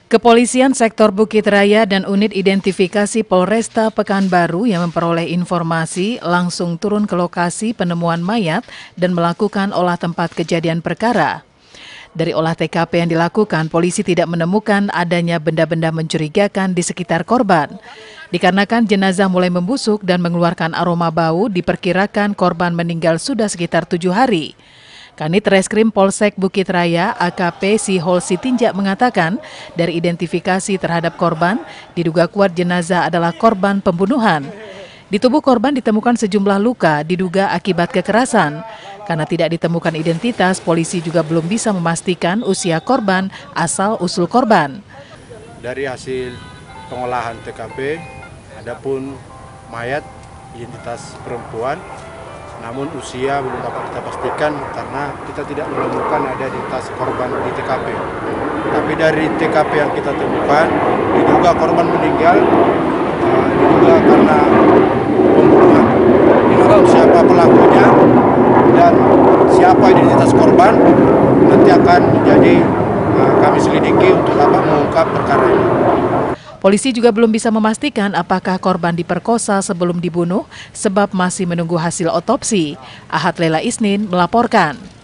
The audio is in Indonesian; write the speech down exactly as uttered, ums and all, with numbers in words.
Kepolisian Sektor Bukit Raya dan Unit Identifikasi Polresta Pekanbaru yang memperoleh informasi langsung turun ke lokasi penemuan mayat dan melakukan olah tempat kejadian perkara. Dari olah T K P yang dilakukan, polisi tidak menemukan adanya benda-benda mencurigakan di sekitar korban. Dikarenakan jenazah mulai membusuk dan mengeluarkan aroma bau, diperkirakan korban meninggal sudah sekitar tujuh hari. Kanit Reskrim Polsek Bukit Raya A K P Sihol Sitinjak mengatakan dari identifikasi terhadap korban diduga kuat jenazah adalah korban pembunuhan. Di tubuh korban ditemukan sejumlah luka diduga akibat kekerasan. Karena tidak ditemukan identitas, polisi juga belum bisa memastikan usia korban asal-usul korban. Dari hasil pengolahan T K P, adapun mayat identitas perempuan, namun usia belum dapat kita pastikan karena kita tidak menemukan ada identitas korban di T K P. Tapi dari T K P yang kita temukan, diduga korban meninggal, uh, diduga karena pembunuhan. Diduga siapa pelakunya dan siapa identitas korban nanti akan menjadi uh, kami selidiki untuk dapat mengungkap perkara ini. Polisi juga belum bisa memastikan apakah korban diperkosa sebelum dibunuh sebab masih menunggu hasil otopsi. Ahad Lela Isnin melaporkan.